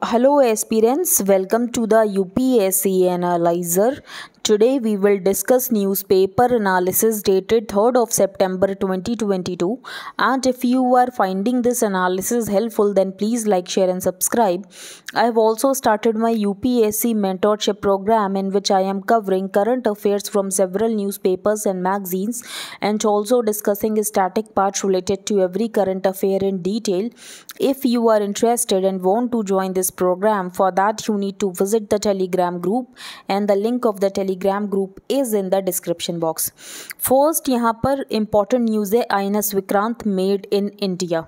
Hello aspirants, welcome to the UPSC Analyzer. Today we will discuss newspaper analysis dated 3rd of September 2022, and if you are finding this analysis helpful then please like, share and subscribe. I have also started my UPSC mentorship program in which I am covering current affairs from several newspapers and magazines and also discussing static parts related to every current affair in detail. If you are interested and want to join this program, for that you need to visit the Telegram group and the link of the Telegram group is in the description box. First यहाँ पर important news है INS Vikrant made in India.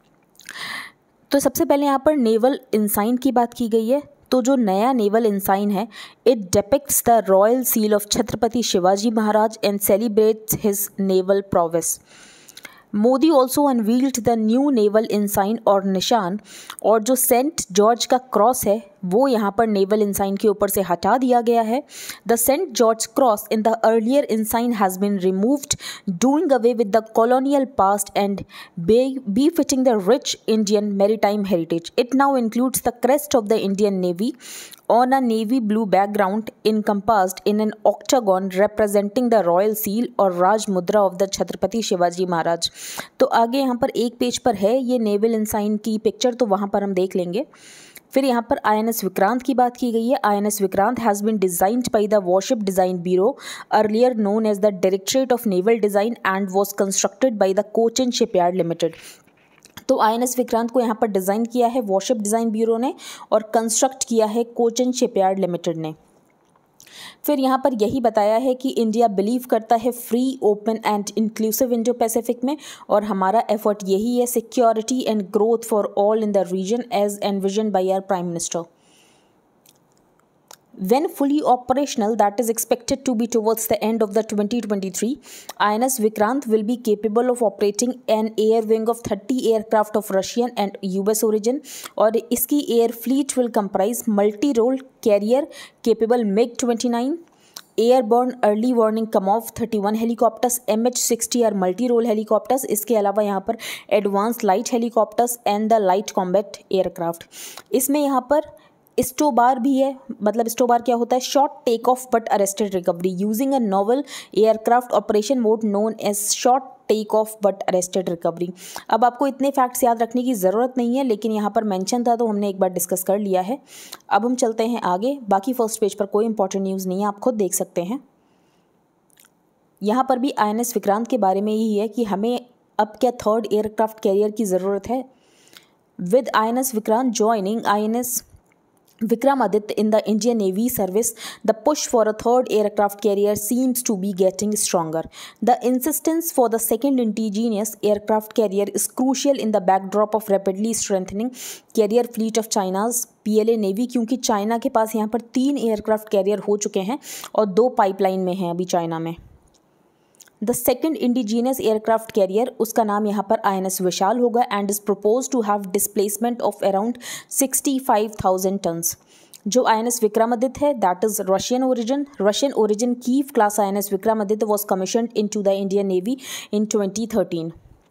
तो सबसे पहले यहाँ पर naval इंसाइन की बात की गई है. तो जो नया नेवल इंसाइन है it depicts the royal seal of Chhatrapati Shivaji Maharaj and celebrates his naval prowess. Modi also unveiled the new naval ensign और निशान, और जो सेंट जॉर्ज का क्रॉस है वो यहाँ पर नेवल इंसाइन के ऊपर से हटा दिया गया है. The saint George cross in the earlier ensign has been removed, doing away with the colonial past and befitting the rich Indian maritime heritage. It now includes the crest of the Indian Navy on a navy blue background encompassed in an octagon representing the royal seal और राज मुद्रा of the Chhatrapati Shivaji Maharaj. तो आगे यहाँ पर एक page पर है ये नेवल इंसाइन की पिक्चर, तो वहाँ पर हम देख लेंगे. फिर यहाँ पर INS विक्रांत की बात की गई है. INS Vikrant has been designed by the warship design bureau earlier known as the directorate of naval design and was constructed by the Cochin shipyard limited. तो INS विक्रांत को यहाँ पर डिज़ाइन किया है वॉरशिप डिज़ाइन ब्यूरो ने और कंस्ट्रक्ट किया है कोचिन शिपयार्ड लिमिटेड ने. फिर यहाँ पर यही बताया है कि इंडिया बिलीव करता है free, open and inclusive Indo Pacific में, और हमारा एफर्ट यही है security and growth for all in the region as envision by our prime minister. When fully operational, that is expected to be towards the end of the 2023, INS Vikrant will be capable of operating an air wing of 30 aircraft of Russian and US origin, और इसकी air fleet will comprise multi-role carrier capable MiG-29, airborne early warning Kamov 31 helicopters, MH-60 R multi role helicopters, इसके अलावा यहाँ पर advance light helicopters and the light combat aircraft. इसमें यहाँ पर स्टोबार भी है. मतलब स्टोबार क्या होता है? Short take off but arrested recovery using a novel aircraft operation mode known as short take off but arrested recovery. अब आपको इतने फैक्ट्स याद रखने की ज़रूरत नहीं है, लेकिन यहाँ पर मेंशन था तो हमने एक बार डिस्कस कर लिया है. अब हम चलते हैं आगे. बाकी फर्स्ट पेज पर कोई इंपॉर्टेंट न्यूज़ नहीं है, आप खुद देख सकते हैं. यहाँ पर भी INS विक्रांत के बारे में यही है कि हमें अब क्या थर्ड एयरक्राफ्ट कैरियर की ज़रूरत है. With INS Vikrant joining INS Vikramaditya in the Indian Navy service, the push for a third aircraft carrier seems to be getting stronger. The insistence for the second indigenous aircraft carrier is crucial in the backdrop of rapidly strengthening carrier fleet of China's PLA Navy, क्योंकि China के पास यहाँ पर 3 aircraft carrier हो चुके हैं और 2 pipeline में हैं अभी चाइना में. The second indigenous aircraft carrier, उसका नाम यहाँ पर INS विशाल होगा and is propose to have displacement of around 65,000 tons. जो INS विक्रमादित्य है that is Russian origin Kiev class INS Vikramaditya was commissioned into the Indian navy in 2013.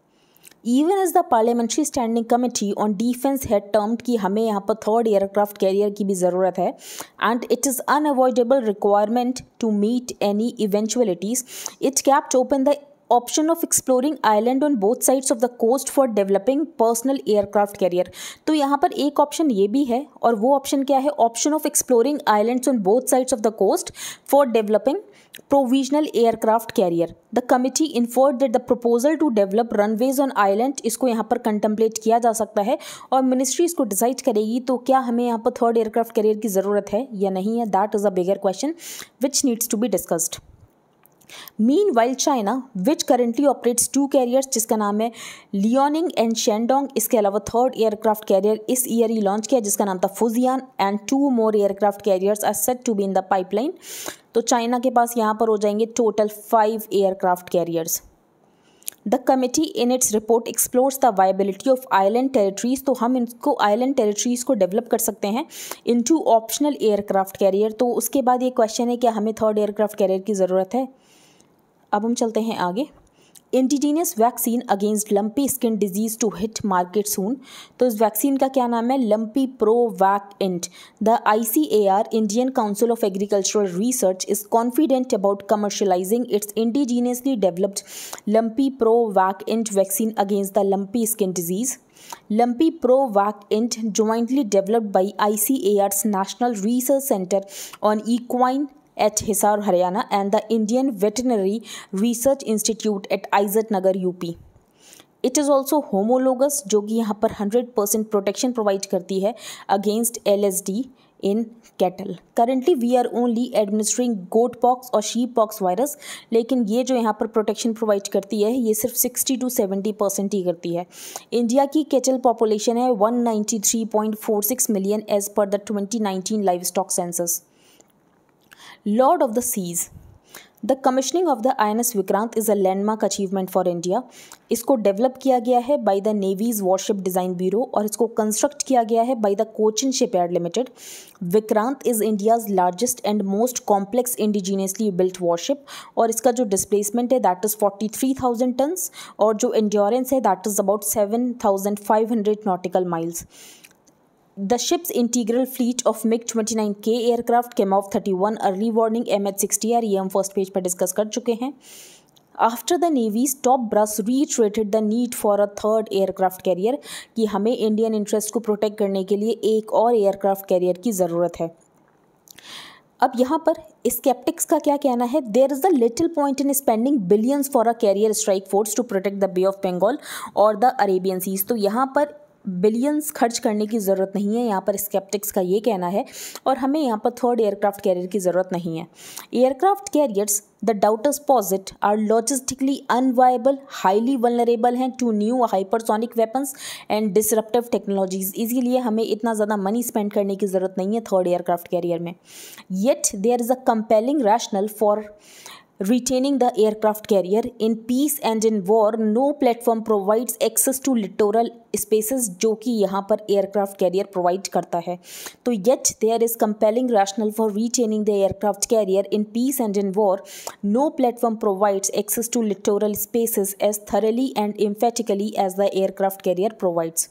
Even as the Parliamentary Standing Committee on Defence had termed कि हमें यहाँ पर third aircraft career की भी ज़रूरत है and it is unavoidable requirement to meet any eventualities, it kept open the option of exploring island on both sides of the coast for developing personal aircraft carrier. तो यहाँ पर एक option ये भी है, और वो ऑप्शन क्या है? Option of exploring islands on both sides of the coast for developing provisional aircraft carrier. The committee inferred that the proposal to develop runways on island, इसको यहाँ पर कंtemplate किया जा सकता है और मिनिस्ट्री इसको डिसाइड करेगी तो क्या हमें यहाँ पर थर्ड एयरक्राफ्ट कैरियर की ज़रूरत है या नहीं है. That is a bigger question which needs to be discussed. Meanwhile, China, which currently operates 2 carriers जिसका नाम है लियोनिंग एंड शेंडोंग, इसके अलावा थर्ड एयरक्राफ्ट कैरियर इस ईयर ही लॉन्च किया जिसका नाम था Fujian, and 2 more aircraft carriers are set to be in the pipeline. तो चाइना के पास यहाँ पर हो जाएंगे total 5 aircraft carriers. The committee in its report explores the viability of island territories. तो हम इनको आइलैंड टेरिटरीज को डेवलप कर सकते हैं इनटू ऑप्शनल एयरक्राफ्ट कैरियर. तो उसके बाद ये क्वेश्चन है कि हमें थर्ड एयरक्राफ्ट कैरियर की ज़रूरत है. अब हम चलते हैं आगे. Indigenous vaccine against lumpy skin disease to hit market soon. तो इस वैक्सीन का क्या नाम है? Lumpy Pro Vac Ind. The ICAR, Indian council of agricultural research, is confident about commercialising its indigenously developed Lumpy Pro Vac Ind vaccine against the lumpy skin disease. Lumpy Pro Vac Int, jointly developed by ICAR's National Research Center on Equine at Hisar, Haryana, and the Indian Veterinary Research Institute at Aizat Nagar, UP. It is also homologous, जो कि यहाँ पर 100% protection provide करती है against LSD in cattle. Currently we are only administering goat pox और sheep pox virus, लेकिन ये जो यहाँ पर प्रोटेक्शन प्रोवाइड करती है ये सिर्फ 60 to 70% ही करती है. इंडिया की कैटल पॉपुलेशन है 193.46 million as per the 2019 livestock census. Lord of the seas. The commissioning of the INS Vikrant is a landmark achievement for India. इसको डेवलप किया गया है by the navy's warship design bureau और इसको construct किया गया है by the Cochin shipyard limited. Vikrant is India's largest and most complex indigenously built warship और इसका जो डिस्प्लेसमेंट है दैट इज़ 43,000 टन्स और जो एंड्योरेंस है that is about 7,500 nautical miles. The ship's integral fleet of MiG-29K aircraft came off 31 early warning MH-60R. ये हम first page पर डिस्कस कर चुके हैं. After the navy's top brass reiterated the need for a third aircraft carrier, कि हमें Indian interest को protect करने के लिए एक और एयरक्राफ्ट कैरियर की ज़रूरत है. अब यहाँ पर स्केप्टिक्स का क्या कहना है? There is the little point in spending billions for a carrier strike force to protect the Bay of Bengal और द अरेबियन सीज. तो यहाँ पर बिलियंस खर्च करने की ज़रूरत नहीं है, यहाँ पर स्केप्टिक्स का ये कहना है, और हमें यहाँ पर थर्ड एयरक्राफ्ट कैरियर की ज़रूरत नहीं है. Aircraft carriers the doubters posit are logistically unviable, highly vulnerable हैं to new hypersonic weapons and disruptive technologies. इसीलिए हमें इतना ज़्यादा मनी स्पेंड करने की ज़रूरत नहीं है थर्ड एयरक्राफ्ट कैरियर में. Yet there is a compelling rationale for retaining the aircraft carrier. In peace and in war, no platform provides access to littoral spaces, जो कि यहाँ पर aircraft carrier provide करता है. तो yet there is compelling rationale for retaining the aircraft carrier. In peace and in war, no platform provides access to littoral spaces as thoroughly and emphatically as the aircraft carrier provides.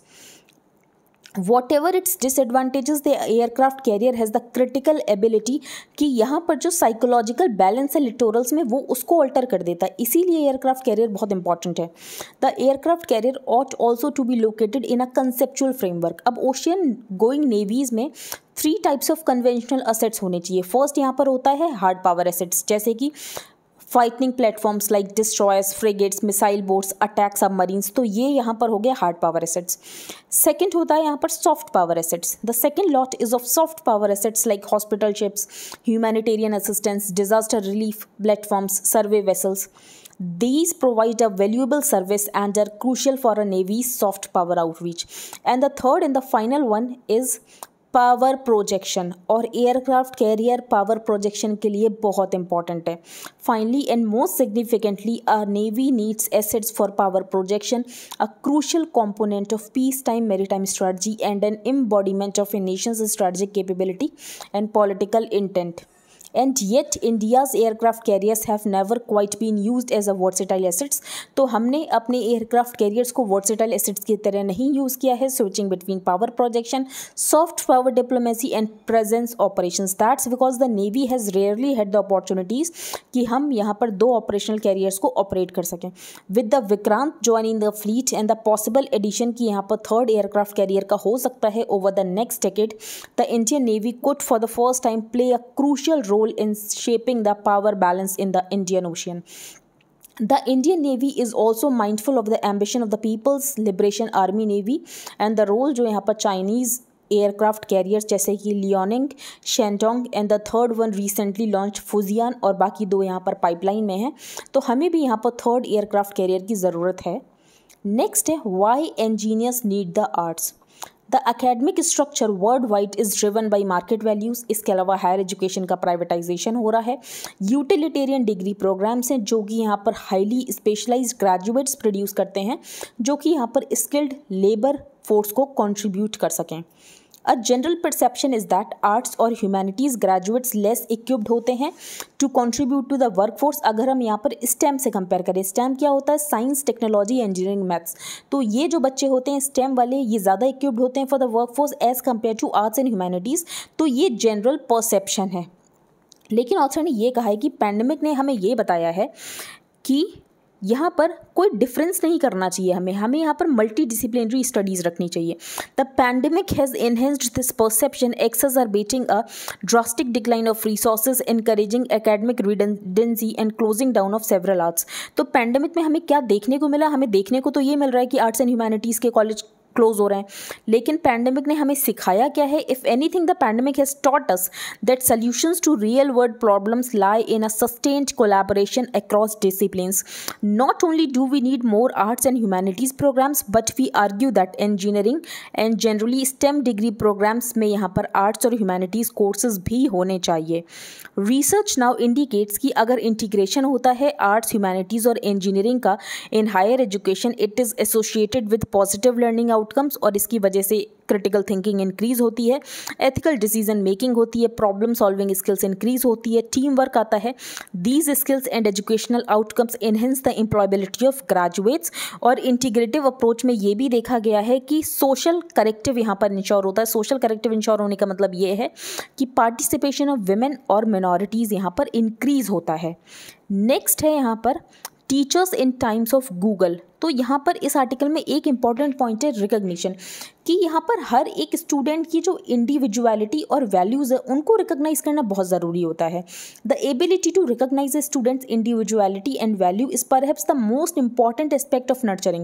Whatever its disadvantages, the aircraft carrier has the critical ability कि यहाँ पर जो psychological balance है लिटोरल्स में वो उसको alter कर देता है. इसीलिए एयरक्राफ्ट कैरियर बहुत इंपॉर्टेंट है. The aircraft carrier ought also to be located in a conceptual framework. अब ओशियन गोइंग नेवीज में 3 टाइप्स ऑफ कन्वेंशनल असेट्स होने चाहिए. फर्स्ट यहाँ पर होता है हार्ड पावर एसेट्स, जैसे कि fighting platforms like destroyers, frigates, missile boats, attack submarines. तो ये यहाँ पर हो गया हार्ड पावर एसेट्स. सेकंड होता है यहाँ पर soft power assets. The second lot is of soft power assets like hospital ships, humanitarian assistance, disaster relief platforms, survey vessels. These provide a valuable service and are crucial for a Navy's soft power outreach. And the third and the final one is power projection, और aircraft carrier power projection के लिए बहुत important है. Finally and most significantly a navy needs assets for power projection, a crucial component of peacetime maritime strategy and an embodiment of a nation's strategic capability and political intent. And yet India's aircraft carriers have never quite been used as a versatile assets. तो हमने अपने aircraft carriers को versatile assets की तरह नहीं use किया है. Switching between power projection, soft power diplomacy and presence operations. That's because the navy has rarely had the opportunities कि हम यहाँ पर 2 ऑपरेशनल कैरियर्स को ऑपरेट कर सकें. With the Vikrant joining the fleet and the possible addition की यहाँ पर थर्ड एयरक्राफ्ट कैरियर का हो सकता है over the next decade, the Indian navy could for the first time play a crucial role in shaping the power balance in the Indian Ocean. The Indian Navy is also mindful of the ambition of the People's Liberation Army Navy and the role जो यहाँ पर Chinese aircraft carriers जैसे कि Liaoning, Shandong and the third one recently launch Fujian, और बाकी 2 यहाँ पर pipeline में हैं. तो हमें भी यहाँ पर थर्ड एयरक्राफ्ट कैरियर की ज़रूरत है. नेक्स्ट है why engineers need the arts. The academic structure worldwide is driven by market values. इसके अलावा हायर एजुकेशन का प्राइवेटाइजेशन हो रहा है. यूटिलिटेरियन डिग्री प्रोग्राम्स हैं जो कि यहाँ पर हाईली स्पेशलाइज्ड ग्रेजुएट्स प्रोड्यूस करते हैं जो कि यहाँ पर स्किल्ड लेबर फोर्स को कंट्रीब्यूट कर सकें. A general perception is that arts और ह्यूमैनिटीज़ ग्रेजुएट्स लेस इक्विप्ड होते हैं to contribute to the workforce. अगर हम यहाँ पर स्टेम से कंपेयर करें, स्टेम क्या होता है? Science, technology, engineering, maths. तो ये जो बच्चे होते हैं स्टेम वाले, ये ज़्यादा इक्विप्ड होते हैं for the workforce as compare to arts and humanities. तो ये जनरल परसेप्शन है। लेकिन ऑथर ने ये कहा है कि पैंडेमिक ने हमें ये बताया है कि यहाँ पर कोई डिफरेंस नहीं करना चाहिए, हमें यहाँ पर मल्टी डिसिप्लिनरी स्टडीज़ रखनी चाहिए। The pandemic has enhanced this perception, exacerbating a drastic decline of resources, encouraging academic redundancy and closing down of several arts. तो पैंडेमिक में हमें क्या देखने को मिला? हमें देखने को तो ये मिल रहा है कि आर्ट्स एंड ह्यूमैनिटीज़ के कॉलेज क्लोज हो रहे हैं, लेकिन पैंडेमिक ने हमें सिखाया क्या है? If anything the pandemic has taught us that solutions to real world problems lie in a sustained collaboration across disciplines. Not only do we need more arts and humanities programmes, but we argue that engineering and generally STEM degree programmes में यहाँ पर arts और humanities courses भी होने चाहिए। Research now indicates कि अगर integration होता है आर्ट्स, ह्यूमैनिटीज और इंजीनियरिंग का in higher education, it is associated with positive learning outcomes, और इसकी वजह से क्रिटिकल थिंकिंग इंक्रीज होती है, एथिकल डिसीजन मेकिंग होती है, प्रॉब्लम सॉल्विंग स्किल्स इंक्रीज होती है, टीम वर्क आता है। These skills and educational outcomes enhance the employability of graduates. और इंटीग्रेटिव अप्रोच में ये भी देखा गया है कि सोशल करेक्टिव यहाँ पर इंश्योर होता है। सोशल करेक्टिव इंश्योर होने का मतलब ये है कि पार्टिसिपेशन ऑफ विमेन और मिनॉरिटीज़ यहाँ पर इंक्रीज होता है। नेक्स्ट है यहाँ पर teachers in times of Google. तो यहाँ पर इस आर्टिकल में एक इम्पॉर्टेंट पॉइंट है रिकग्निशन, कि यहाँ पर हर एक स्टूडेंट की जो इंडिविजुअलिटी और वैल्यूज़ है उनको रिकग्नाइज करना बहुत ज़रूरी होता है। The ability to recognise a student's individuality and value is perhaps the most important aspect of nurturing.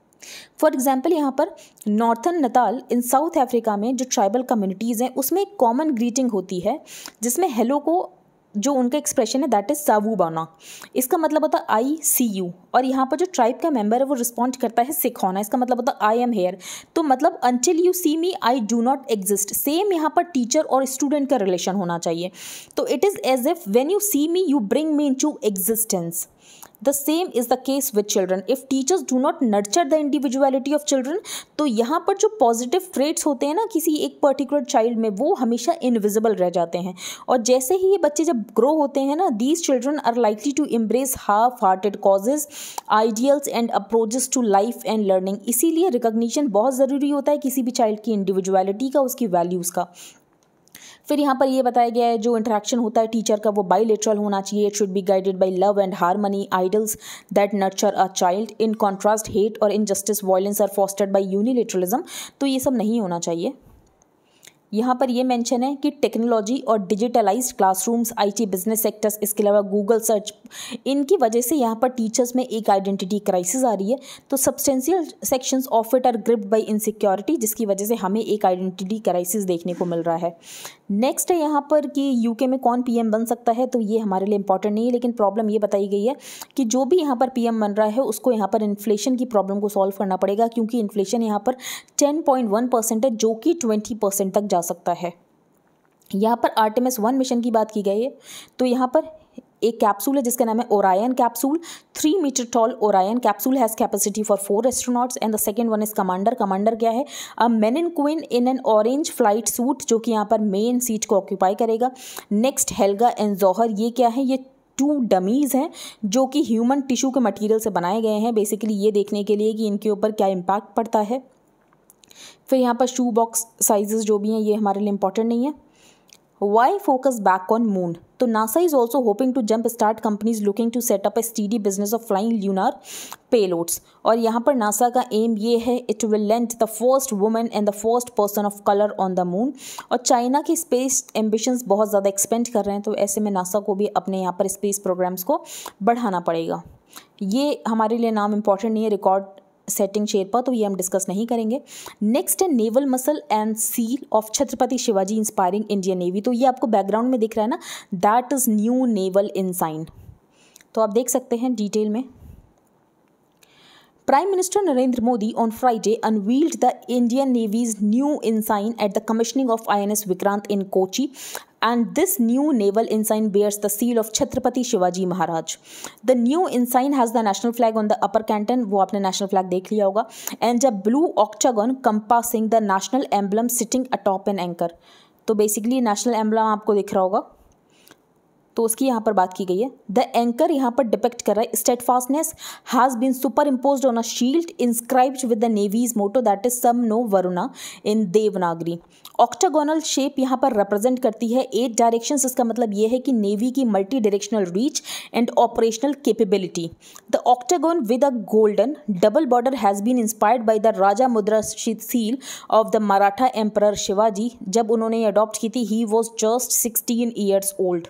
For example यहाँ पर northern Natal in South Africa में जो ट्राइबल कम्युनिटीज़ हैं उसमें एक कॉमन ग्रीटिंग होती है जिसमें हेलो को जो उनका एक्सप्रेशन है दैट इज सावू बाना। इसका मतलब होता है आई सी यू, और यहाँ पर जो ट्राइब का मेंबर है वो रिस्पॉन्ड करता है सिखौना। इसका मतलब होता है आई एम हेयर। तो मतलब until you see me I do not exist. Same यहाँ पर टीचर और स्टूडेंट का रिलेशन होना चाहिए। तो it is as if when you see me you bring me into existence. The same is the case with children. If teachers do not nurture the individuality of children, तो यहाँ पर जो positive traits होते हैं ना किसी एक particular child में, वो हमेशा इनविजिबल रह जाते हैं। और जैसे ही ये बच्चे जब ग्रो होते हैं ना, these children are likely to embrace half-hearted causes, ideals and approaches to life and learning. इसीलिए रिकॉग्निशन बहुत ज़रूरी होता है किसी भी चाइल्ड की इंडिविजुअलिटी का, उसकी वैल्यूज़ का। फिर यहाँ पर ये बताया गया है जो इंटरेक्शन होता है टीचर का वो बाइलेटरल होना चाहिए। It should be guided by love and harmony, idols that nurture a child. In contrast hate और injustice, violence are fostered by unilateralism. तो ये सब नहीं होना चाहिए। यहाँ पर ये मेंशन है कि टेक्नोलॉजी और digitalised classrooms, IT, business sectors, इसके अलावा गूगल सर्च, इनकी वजह से यहाँ पर टीचर्स में एक आइडेंटिटी क्राइसिस आ रही है। तो substantial sections of it are gripped by insecurity, जिसकी वजह से हमें एक आइडेंटिटी क्राइसिस देखने को मिल रहा है। नेक्स्ट है यहाँ पर कि यूके में कौन पीएम बन सकता है। तो ये हमारे लिए इंपॉर्टेंट नहीं है, लेकिन प्रॉब्लम ये बताई गई है कि जो भी यहाँ पर पीएम बन रहा है उसको यहाँ पर इन्फ्लेशन की प्रॉब्लम को सॉल्व करना पड़ेगा, क्योंकि इन्फ्लेशन यहाँ पर 10.1% है जो कि 20% तक जा सकता है। यहाँ पर आर्टेमिस 1 मिशन की बात की गई है। तो यहाँ पर एक कैप्सूल है जिसका नाम है Orion capsule. 3 metre tall Orion capsule has capacity for 4 astronauts and the second one is commander. Commander क्या है? A manikin in an orange flight suit, जो कि यहाँ पर मेन सीट को ऑक्यूपाई करेगा। नेक्स्ट हेल्गा एंड जौहर, ये क्या है? ये 2 डमीज़ हैं जो कि ह्यूमन टिश्यू के मटीरियल से बनाए गए हैं, बेसिकली ये देखने के लिए कि इनके ऊपर क्या इम्पैक्ट पड़ता है। फिर यहाँ पर शू बॉक्स साइजेस जो भी हैं ये हमारे लिए इंपॉर्टेंट नहीं है। Why focus back on moon? तो NASA is also hoping to jump start companies looking to set up a steady business of flying lunar payloads. और यहाँ पर नासा का एम ये है, it will land the first women and the first person of colour on the moon. और China की space ambitions बहुत ज़्यादा एक्सपेंड कर रहे हैं, तो ऐसे में नासा को भी अपने यहाँ पर स्पेस प्रोग्राम्स को बढ़ाना पड़ेगा। ये हमारे लिए नाम इंपॉर्टेंट नहीं है, रिकॉर्ड सेटिंग शेरपा, तो ये हम डिस्कस नहीं करेंगे। नेक्स्ट है naval muscle and seal of Chhatrapati Shivaji inspiring Indian navy. तो ये आपको बैकग्राउंड में दिख रहा है ना, that is new naval ensign. तो आप देख सकते हैं डिटेल में। Prime Minister Narendra Modi on Friday unveiled the Indian Navy's new ensign at the commissioning of INS Vikrant in Kochi. and this new naval ensign bears the seal of Chhatrapati Shivaji Maharaj. The new ensign has the national flag on the upper canton, वो आपने national flag देख लिया होगा, and a blue octagon compassing the national emblem sitting atop an anchor. तो basically national emblem आपको दिख रहा होगा, तो उसकी यहाँ पर बात की गई है. द एंकर यहाँ पर डिपेक्ट कर रहा है steadfastness has been superimposed on a shield inscribed with the navy's motto that is सम नो Varuna in Devanagari. Octagonal shape यहाँ पर रिप्रेजेंट करती है 8 डायरेक्शंस. इसका मतलब ये है कि नेवी की multi directional reach and operational capability. The octagon with a golden double border has been inspired by the Raja Mudra seal of the Maratha emperor Shivaji. जब उन्होंने अडॉप्ट की थी he was just 16 years old.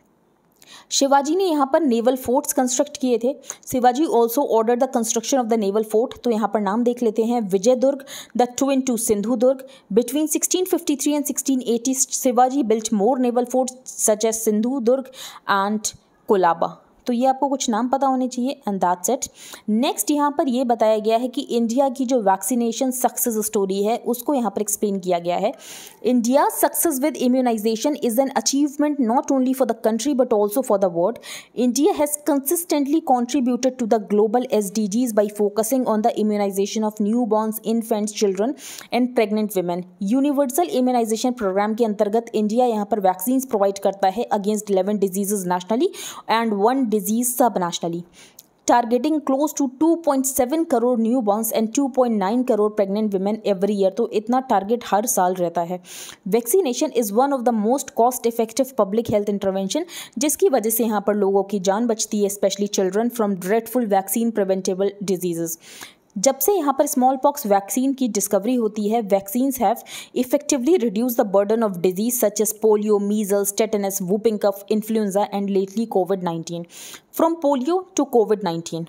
Shivaji ने यहाँ पर नेवल फोर्ट्स कंस्ट्रक्ट किए थे. Shivaji also order the construction of the naval fort. तो यहाँ पर नाम देख लेते हैं. Vijaydurg, the twin to Sindhu Durg. Between 1653 and 1680 Shivaji built more naval forts such as Sindhudurg and Kolaba. तो ये आपको कुछ नाम पता होने चाहिए एंड दैट्स इट. नेक्स्ट यहाँ पर ये बताया गया है कि इंडिया की जो वैक्सीनेशन सक्सेस स्टोरी है उसको यहाँ पर एक्सप्लेन किया गया है. India success with immunisation is an achievement not only for the country but also for the world. India has consistently contributed to the global SDGs by focusing on the immunisation of newborns, infants, children and pregnant women. Universal immunisation programme के अंतर्गत India यहाँ पर vaccine provide करता है against 11 diseases nationally and 1 disease subnationally, targeting close to 2.7 crore newborns and 2.9 crore pregnant women every year. तो इतना target हर साल रहता है. Vaccination is one of the most cost effective public health intervention, जिसकी वजह से यहाँ पर लोगों की जान बचती है, specially children from dreadful vaccine preventable diseases. जब से यहाँ पर स्मॉल पॉक्स वैक्सीन की डिस्कवरी होती है, vaccines have effectively reduce the burden of disease such as polio, measles, tetanus, whooping cough, influenza and lately covid. From polio to covid,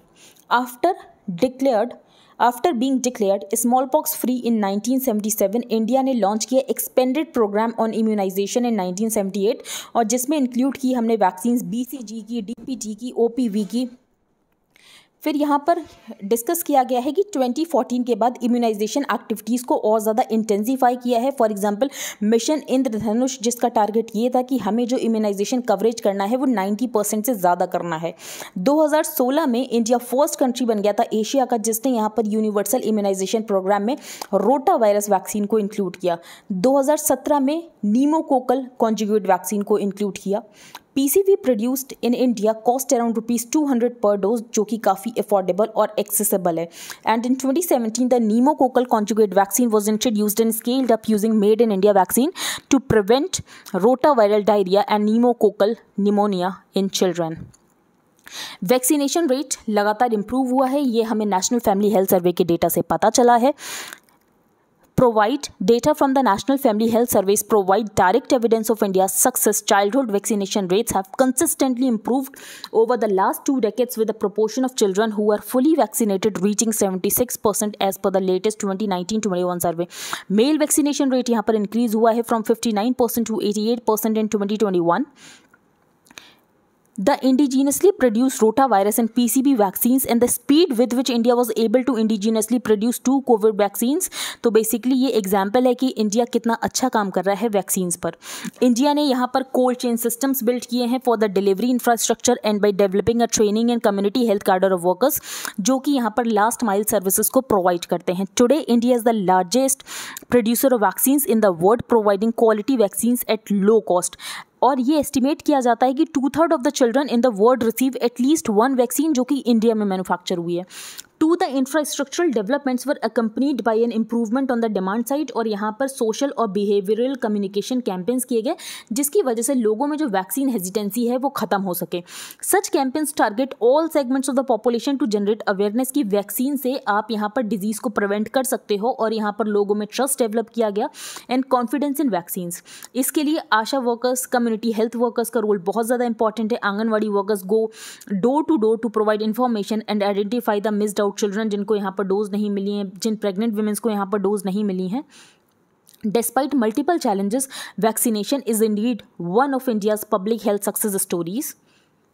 after being declared smallpox free in 1977, India ने launch किया expanded programme on immunisation इन 1978, और जिसमें include की हमने vaccines BCG की, DPT की, OPV की. फिर यहाँ पर डिस्कस किया गया है कि 2014 के बाद इम्यूनाइजेशन एक्टिविटीज़ को और ज़्यादा इंटेंसीफाई किया है. फॉर एग्जांपल मिशन इंद्रधनुष, जिसका टारगेट ये था कि हमें जो इम्यूनाइजेशन कवरेज करना है वो 90% से ज़्यादा करना है. 2016 में इंडिया फर्स्ट कंट्री बन गया था एशिया का जिसने यहाँ पर यूनिवर्सल इम्यूनाइजेशन प्रोग्राम में रोटा वायरस वैक्सीन को इंक्लूड किया. 2017 में नीमोकोकल कॉन्जुगेट वैक्सीन को इंक्लूड किया. PCV produced in India cost around ₹200 per dose, जो कि काफ़ी अफोर्डेबल और एक्सेसिबल है. And in 2017 the pneumococcal conjugate vaccine was introduced and scaled up using made in India vaccine to prevent rotaviral diarrhoea and pneumococcal pneumonia in children. Vaccination rate लगातार improve हुआ है, ये हमें नेशनल फैमिली हेल्थ सर्वे के data से पता चला है. Provide data from the National Family Health Surveys provide direct evidence of India's success. Childhood vaccination rates have consistently improved over the last 2 decades, with the proportion of children who are fully vaccinated reaching 76% as per the latest 2019-21 survey. Male vaccination rate यहाँ पर increase हुआ है from 59% to 88% in 2021. The indigenously produced rotavirus and PCV vaccines and the speed with which India was able to indigenously produce 2 COVID vaccines. तो basically ये example है कि India कितना अच्छा काम कर रहा है वैक्सीन्स पर. इंडिया ने यहाँ पर कोल्ड चेन सिस्टम्स बिल्ड किए हैं for the delivery infrastructure and by developing a training and community health cadre of workers, जो कि यहाँ पर लास्ट माइल सर्विसेज को प्रोवाइड करते हैं. Today India is the largest producer of vaccines in the world, providing quality vaccines at low cost. और ये estimate किया जाता है कि 2/3 of the children in the world receive at least 1 vaccine जो कि इंडिया में मैन्युफैक्चर हुई है. To the infrastructural developments were accompanied by an improvement on the demand side. और यहाँ पर सोशल और बिहेवियरल कम्युनिकेशन कैंपेन्स किए गए जिसकी वजह से लोगों में जो वैक्सीन हेजिटेंसी है वो खत्म हो सके. Such campaigns target all segments of the population to generate awareness की वैक्सीन से आप यहाँ पर डिजीज को प्रिवेंट कर सकते हो. और यहाँ पर लोगों में ट्रस्ट डेवलप किया गया एंड कॉन्फिडेंस इन वैक्सीन्स. इसके लिए Asha workers, community health workers का रोल बहुत ज़्यादा इंपॉर्टेंट है. Anganwadi workers go door to door to provide information and identify the missed out children जिनको यहाँ पर डोज नहीं मिली हैं, जिन प्रेग्नेंट वुमेन्स को यहाँ पर डोज नहीं मिली हैं. Despite multiple challenges, vaccination is indeed one of India's public health success stories.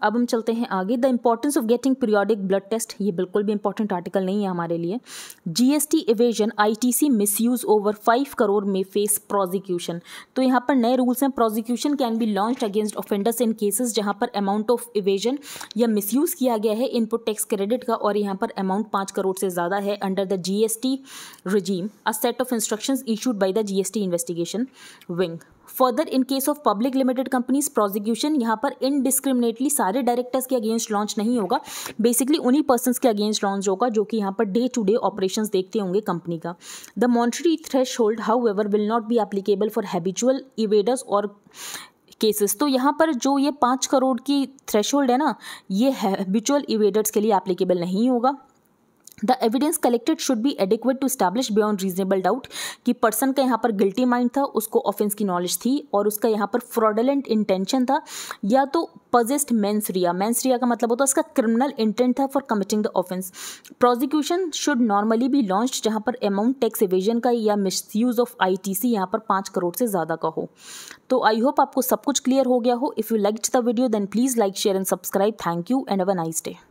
अब हम चलते हैं आगे। The importance of getting periodic blood test, ये बिल्कुल भी इंपॉर्टेंट आर्टिकल नहीं है हमारे लिए। GST evasion ITC misuse over 5 crore में फेस प्रोसिक्यूशन। तो यहाँ पर नए रूल्स हैं। Prosecution can be launched against offenders in cases जहाँ पर अमाउंट ऑफ इवेजन या मिसयूज किया गया है इनपुट टैक्स क्रेडिट का और यहाँ पर अमाउंट 5 करोड़ से ज़्यादा है under the GST regime, a set of instructions issued by the GST investigation wing. Further in case of public limited companies prosecution यहाँ पर इनडिस्क्रिमिनेटली सारे डायरेक्टर्स के अगेंस्ट लॉन्च नहीं होगा, बेसिकली उन्हीं पर्सन्स के अगेंस्ट लॉन्च होगा जो कि यहाँ per day to day operations देखते होंगे कंपनी का। The monetary threshold however will not be applicable for habitual evaders और केसेस। तो यहाँ पर जो ये 5 करोड़ की थ्रेशहोल्ड है ना, ये हैबिचुअल इवेडर्स के लिए एप्लीकेबल नहीं होगा। The evidence collected should be adequate to establish beyond reasonable doubt कि पर्सन का यहाँ पर गिल्टी माइंड था, उसको ऑफेंस की नॉलेज थी और उसका यहाँ पर फ्रॉडलेंट इंटेंशन था या तो पजेस्ट मेंस रिया का मतलब होता है उसका क्रिमिनल इंटेंट था for committing the offence. Prosecution should normally be launched जहाँ पर अमाउंट टैक्स एवेजन का या मिसयूज ऑफ आईटीसी यहाँ पर 5 करोड़ से ज़्यादा का हो। तो आई होप आपको सब कुछ क्लियर हो गया हो। If you liked the video then please like share and subscribe. Thank you and have a nice day.